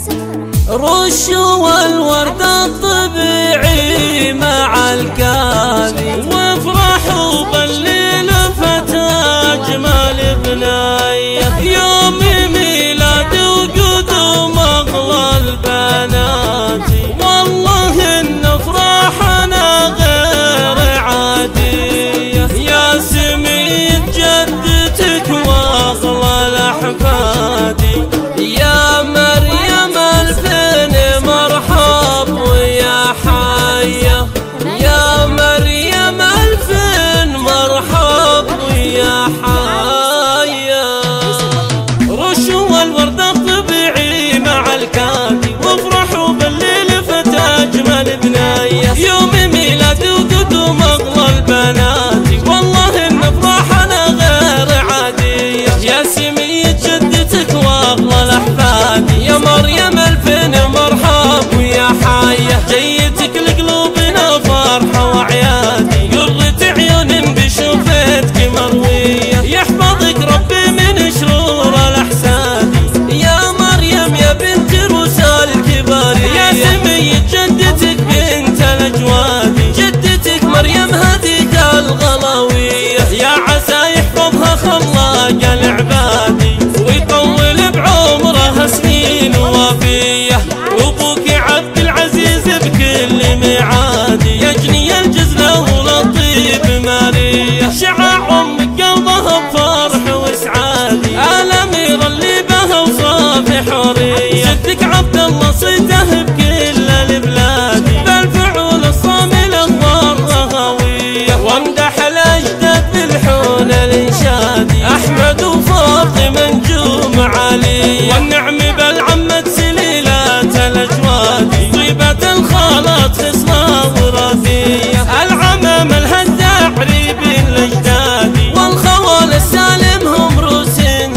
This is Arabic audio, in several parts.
رش والورد الطبيعي مع الكادي، وافرحوا بالليل فتى أجمل بنايه، يوم ميلاد وقدوم أغلى البنات، والله إن فرحنا غير عادية، يا سميد جدتك وأغلى الأحفاد، يا مريم الفين مرحب ويا حية، يا مريم الفين مرحب ويا حية. رشوا الورد الطبيعي مع الكادي، وافرحوا بالليل فتى أجمل بنايه، يوم ميلاد وقدوم أغلى البنات، والله إن فرحنا غير عادية، يا سمية جدتك وأغلى الأحفاد، يا مريم الفين مرحب ويا حية، جيتك لقلوبنا فرحة وعيادي، قرة عيون بشوفتك مروية، يحفظك ربي من شرور الأحساد، يا مريم يا بنت رسال الكبار، يا سمية جدتك بنت الأجواد، جدتك مريم هذيك الغلاوية، يا عسى يحفظها خلاق العبادي، ويطول بعمرها سنين وافية، وابوك عبد العزيز بكل ميعادي، يجني الجزلة ولطيب مارية، شعاع امك قلبها بفرح وسعادي، الامير اللي بها وصاف حورية، جدك عبد الله صيته بكل البلاد، بالفعول الصاملة والرهوية، وامدح الاجداد بالحون الانشادي، احمد وفاطمة نجوم عالية، والنعم بالعمة سليلات الاجواد، طيبة الخالات خصلة وراثية، العمام الهزاع ريب الاجداد، والخوال السالم هم روس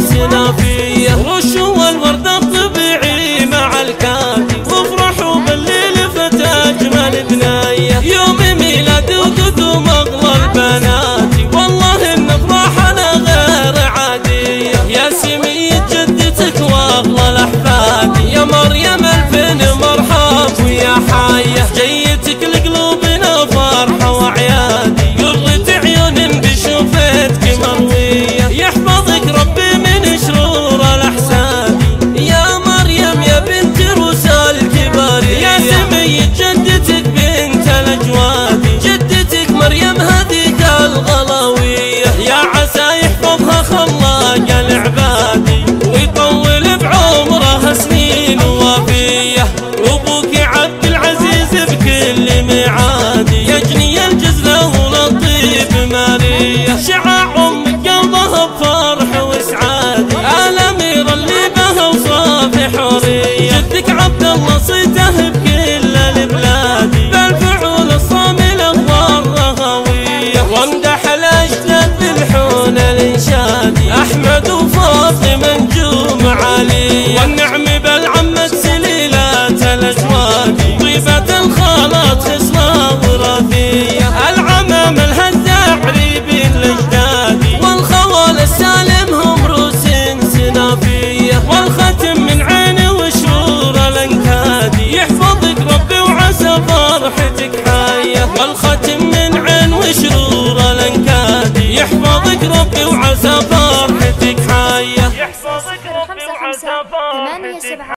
سنافية، رشوا الورد الطبيعي مع الكادي، وافرحوا بالليل فتى أجمل بنايه، يوم ميلاد وقدوم أغلى البنات، والله إن فرحنا غير عادية، يا سمية جدتك وأغلى الأحفاد، يا مريم الفين مرحب ويا حية، جيتك لقلوبنا فرحة وعيادي، قرة عيون بشوفتك مروية، يحفظك ربي من شرور الأحساد، يا مريم يا بنت رسال الكبار، يا سمية جدتك بنت الأجواد، جدتك مريم هذيك الغلاوية، يا عسى يحفظها خلاق العبادي، ويطول بعمرها سنين وافية، وابوك عبد العزيز بكل ميعادي، يجني الجزلة ولطيب مارية، شعاع امك قلبها بفرح وسعادي، الامير اللي بها وصاف حورية، جدك عبد الله صيته بكل البلاد، بالفعول الصاملة والرهوية، وامدح الاجداد بالحون الانشادي، احمد وفاطمة نجوم عالية، والنعم بالعمة سليلات الاجواد، طيبة الخالات خصلة وراثية، العمام الهزاع ريب الاجداد، والخوال السالم هم روس سنافية، والختم من عين وشرور الانكادي، يحفظك ربي وعسى فرحتك حية، والختم من عين وشرور الانكادي، يحفظك ربي وعسى فرحتك حية، يحفظك ربي وعسى فرحتك